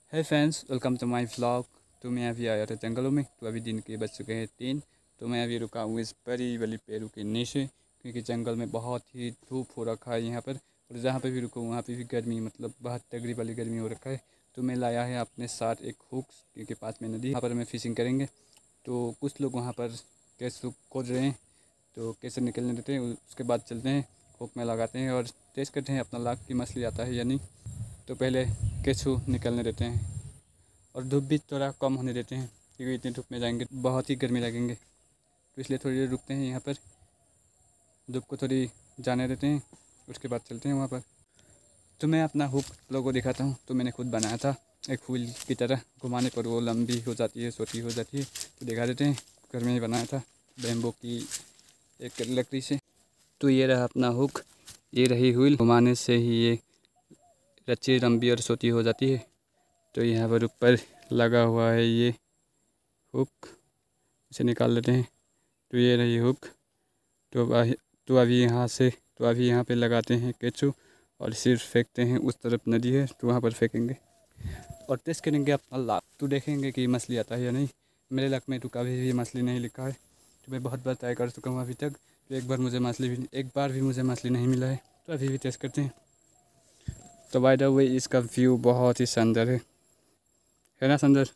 है friends, welcome to my vlog. तो मैं अभी आया था जंगलों में। तो अभी दिन के बज चुके हैं 3। तो मैं अभी रुका हूँ इस बड़ी वाली पेड़ों के नीचे, क्योंकि जंगल में बहुत ही धूप हो रखा है यहाँ पर। और जहाँ पे भी रुका हूँ वहाँ पे भी गर्मी, मतलब बहुत तगड़ी वाली गर्मी हो रखा है। तो मैं लाया है अपने साथ एक हुक, क्योंकि पास में नदी, यहाँ पर हमें फ़िशिंग करेंगे। तो कुछ लोग वहाँ पर कैसे खोज रहे हैं, तो कैसे निकलने देते हैं, उसके बाद चलते हैं, हुक में लगाते हैं और टेस्ट करते हैं अपना लाख की मछली आता है या नहीं। तो पहले केंचू निकलने देते हैं और धूप भी थोड़ा कम होने देते हैं, क्योंकि इतनी धूप में जाएंगे बहुत ही गर्मी लगेंगे। तो इसलिए थोड़ी देर रुकते हैं यहाँ पर, धूप को थोड़ी जाने देते हैं, उसके बाद चलते हैं वहाँ पर। तो मैं अपना हुक लोगों को दिखाता हूँ। तो मैंने खुद बनाया था, एक फूल की तरह घुमाने पर वो लंबी हो जाती है, छोटी हो जाती है। तो दिखा देते हैं, घर में ही बनाया था बैम्बू की एक लकड़ी से। तो ये रहा अपना हुक, ये रही हुई, घुमाने से ही ये रच्ची लंबी और छोटी हो जाती है। तो यहाँ पर ऊपर लगा हुआ है ये हुक, इसे निकाल लेते हैं। तो ये रही हुक। तो अभी यहाँ पे लगाते हैं केंचू और सिर्फ फेंकते हैं। उस तरफ नदी है तो वहाँ पर फेंकेंगे और टेस्ट करेंगे अपना लाख। तो देखेंगे कि मछली आता है या नहीं। मेरे लक में तो कभी भी मछली नहीं लिखा है। तो मैं बहुत बार ट्राई कर चुका हूँ अभी तक। तो एक बार भी मुझे मछली नहीं मिला है। तो अभी भी टेस्ट करते हैं। तो बाय द वे इसका व्यू बहुत ही शानदार है ना शानदार।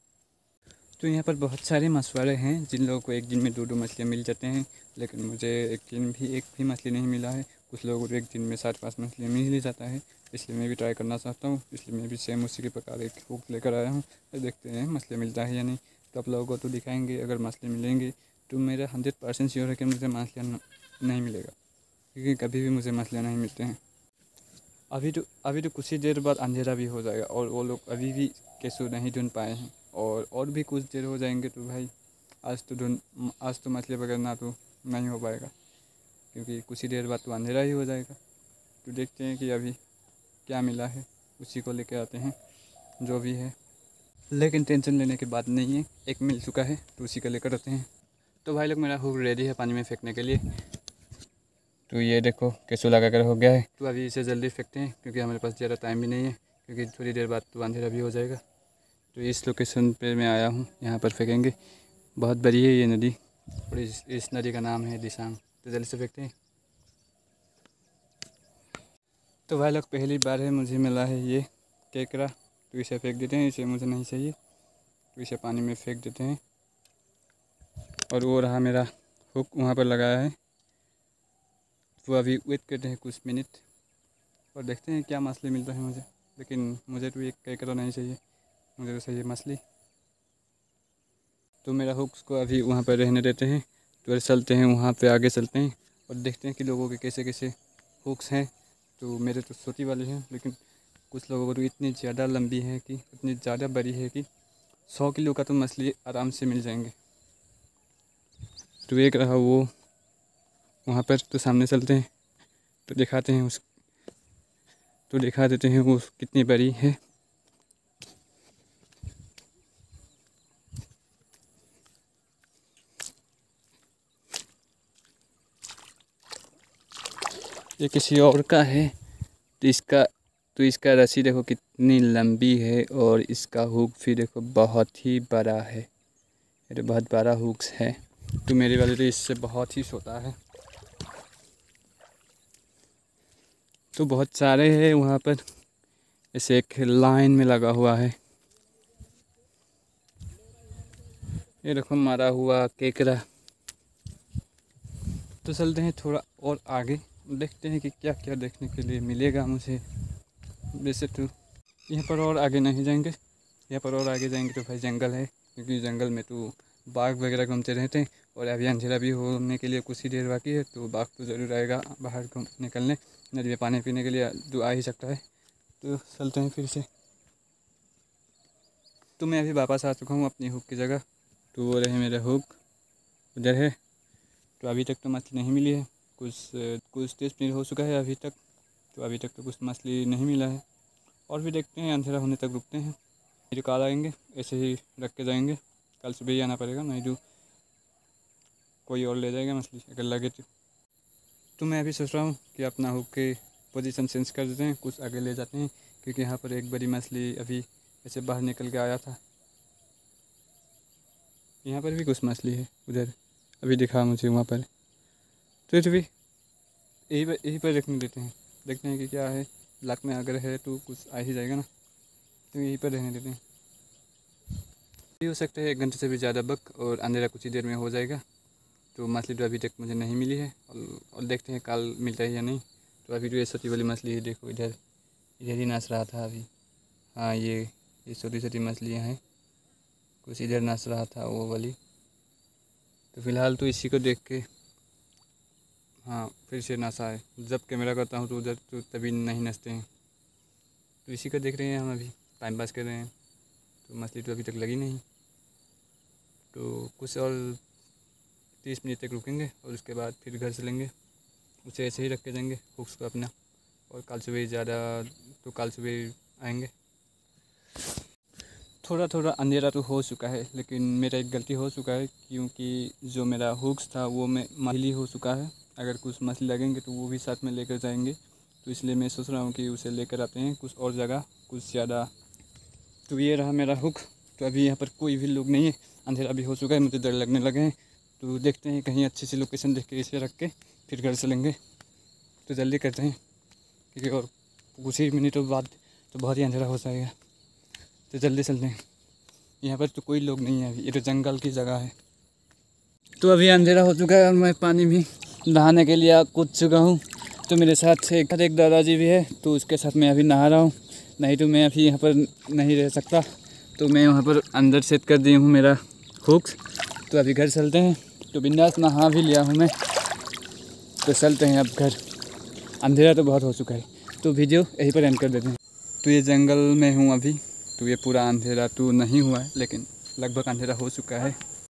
तो यहाँ पर बहुत सारे मछुआरे हैं जिन लोगों को एक दिन में 2-2 मछलियाँ मिल जाते हैं, लेकिन मुझे एक भी मछली नहीं मिला है। कुछ लोगों को एक दिन में 7-5 मछलियाँ मिल ही जाता है, इसलिए मैं भी ट्राई करना चाहता हूँ। इसलिए मैं भी सेम उसी के प्रकार एक हुक लेकर आया हूँ। तो देखते हैं मछली मिलता है या नहीं। तो आप लोगों को तो दिखाएंगे, अगर मछली मिलेंगी तो मेरा 100% श्योर है कि मुझे मछलियाँ नहीं मिलेगा, क्योंकि कभी भी मुझे मछलियाँ नहीं मिलते हैं। अभी तो कुछ ही देर बाद अंधेरा भी हो जाएगा और वो लोग अभी भी केंचू नहीं ढूंढ पाए हैं। और भी कुछ देर हो जाएंगे तो भाई आज तो मछली पकड़ना तो नहीं हो पाएगा, क्योंकि कुछ ही देर बाद तो अंधेरा ही हो जाएगा। तो देखते हैं कि अभी क्या मिला है, उसी को लेकर आते हैं जो भी है। लेकिन टेंशन लेने की बात नहीं है, एक मिल चुका है तो उसी को लेकर आते हैं। तो भाई लोग, मेरा हुक रेडी है पानी में फेंकने के लिए। तो ये देखो केंचू लगा कर हो गया है। तो अभी इसे जल्दी फेंकते हैं, क्योंकि हमारे पास ज़्यादा टाइम भी नहीं है, क्योंकि थोड़ी देर बाद तो अंधेरा भी हो जाएगा। तो इस लोकेशन पे मैं आया हूँ, यहाँ पर फेंकेंगे। बहुत बड़ी है ये नदी और इस नदी का नाम है दिसांग। तो जल्दी से फेंकते हैं। तो भाई लोग, पहली बार है मुझे मिला है ये केकड़ा। तो इसे फेंक देते हैं, इसे मुझे नहीं चाहिए। तो इसे पानी में फेंक देते हैं। और वो रहा मेरा हुक वहाँ पर लगाया है। तो अभी वेट करते हैं कुछ मिनट और देखते हैं क्या मछली मिलता है मुझे। लेकिन मुझे तो एक केकड़ा नहीं चाहिए, मुझे तो चाहिए मछली। तो मेरा हुक्स को अभी वहाँ पर रहने देते हैं। तो चलते हैं वहाँ पे, आगे चलते हैं और देखते हैं कि लोगों के कैसे कैसे हुक्स हैं। तो मेरे तो छोटी वाली हैं, लेकिन कुछ लोगों को तो इतनी ज़्यादा लंबी है कि इतनी ज़्यादा बड़ी है कि 100 किलो का तो मछली आराम से मिल जाएंगे। तो एक रहा वो वहाँ पर। तो सामने चलते हैं, तो दिखाते हैं तो दिखा देते हैं वो कितनी बड़ी है। ये किसी और का है। तो इसका रस्सी देखो कितनी लंबी है, और इसका हुक भी देखो बहुत ही बड़ा है। ये तो बहुत बड़ा हुक्स है। तो मेरी वाली तो इससे बहुत ही छोटा है। तो बहुत सारे हैं वहाँ पर, ऐसे एक लाइन में लगा हुआ है। ये देखो मारा हुआ केकड़ा। तो चलते हैं थोड़ा और आगे, देखते हैं कि क्या क्या देखने के लिए मिलेगा मुझे। वैसे तो यहाँ पर और आगे नहीं जाएंगे, यहाँ पर और आगे जाएंगे तो भाई जंगल है, क्योंकि जंगल में तो बाघ वगैरह घूमते रहते हैं। और अभी अंधेरा भी होने के लिए कुछ ही देर बाकी है, तो बाघ तो ज़रूर आएगा बाहर घूम निकलने, नदी में पानी पीने के लिए तो आ ही सकता है। तो चलते हैं फिर से। तो मैं अभी वापस आ चुका हूँ अपनी हुक की जगह। तो वो रहे मेरे हुक, उधर है। तो अभी तक तो मछली नहीं मिली है, कुछ 30 मिनट हो चुका है अभी तक। तो अभी तक तो कुछ मछली नहीं मिला है, और भी देखते हैं, अंधेरा होने तक रुकते हैं। फिर कल आएंगे, ऐसे ही रख के जाएंगे। कल सुबह ही आना पड़ेगा, नहीं तो कोई और ले जाएगा मछली अगर लगे तो मैं अभी सोच रहा हूँ कि अपना हुक के पोजीशन चेंज कर देते हैं, कुछ आगे ले जाते हैं, क्योंकि यहाँ पर एक बड़ी मछली अभी ऐसे बाहर निकल के आया था। यहाँ पर भी कुछ मछली है, उधर अभी दिखा मुझे वहाँ पर। तो भी यहीं पर रखने देते हैं, देखते हैं कि क्या है। लाख में अगर है तो कुछ आ ही जाएगा ना, तो यहीं पर रहने देते हैं। ये हो सकता है 1 घंटे से भी ज़्यादा वक्त, और अंधेरा कुछ ही देर में हो जाएगा। तो मछली तो अभी तक मुझे नहीं मिली है, और देखते हैं कल मिलता है या नहीं। तो अभी तो ये छोटी वाली मछली है, देखो इधर इधर ही नाच रहा था अभी। हाँ, ये छोटी छोटी मछलियाँ हैं, कुछ इधर नाच रहा था वो वाली। तो फिलहाल तो इसी को देख के हाँ फिर से नाचा है। जब कैमरा करता हूँ तो उधर तो तभी नहीं नाचते हैं। तो इसी को देख रहे हैं हम, अभी टाइम पास कर रहे हैं। तो मछली तो अभी तक लगी नहीं, तो कुछ और 30 मिनट तक रुकेंगे और उसके बाद फिर घर चलेंगे। उसे ऐसे ही रख के जाएंगे हुक्स को अपना, और कल सुबह ज़्यादा तो कल सुबह आएंगे। थोड़ा थोड़ा अंधेरा तो हो चुका है, लेकिन मेरा एक गलती हो चुका है, क्योंकि जो मेरा हुक्स था वो में मछली हो चुका है। अगर कुछ मछली लगेंगे तो वो भी साथ में लेकर जाएंगे। तो इसलिए मैं सोच रहा हूँ कि उसे लेकर आते हैं कुछ और जगह, कुछ ज़्यादा। तो ये रहा मेरा हुक। तो अभी यहाँ पर कोई भी लोग नहीं है, अंधेरा भी हो चुका है, मुझे डर लगने लगे हैं। तो देखते हैं कहीं अच्छी सी लोकेशन देख के इसे रख के फिर घर चलेंगे। तो जल्दी करते हैं, क्योंकि और कुछ ही मिनटों बाद तो बहुत ही अंधेरा हो जाएगा। तो जल्दी चलते हैं। यहाँ पर तो कोई लोग नहीं है अभी, ये तो जंगल की जगह है। तो अभी अंधेरा हो चुका है और मैं पानी में नहाने के लिए कूद चुका हूँ। तो मेरे साथ एक दादाजी भी है, तो उसके साथ मैं अभी नहा रहा हूँ। नहीं तो मैं अभी यहाँ पर नहीं रह सकता। तो मैं वहाँ पर अंदर सेट कर दी हूँ मेरा हुक्स। तो अभी घर चलते हैं। तो बिंदास नहा भी लिया हूँ मैं, तो चलते हैं अब घर। अंधेरा तो बहुत हो चुका है, तो वीडियो यहीं पर एंड कर देते हैं। तो ये जंगल में हूँ अभी। तो ये पूरा अंधेरा तो नहीं हुआ है, लेकिन लगभग अंधेरा हो चुका है।